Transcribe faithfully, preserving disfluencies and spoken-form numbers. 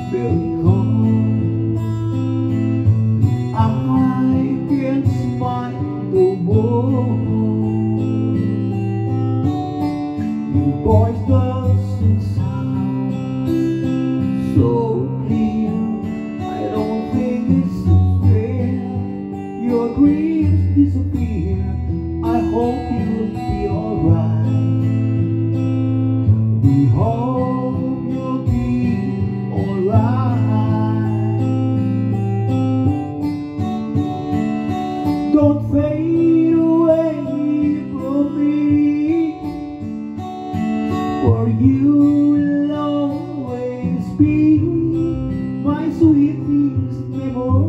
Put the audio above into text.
Because I can't smile no more. Your voice doesn't sound so clear. I don't think it's fair. Your dreams disappear. I hope you'll be alright. We hope you'll be alright. Don't fade away from me, for you will always be my sweetest memory.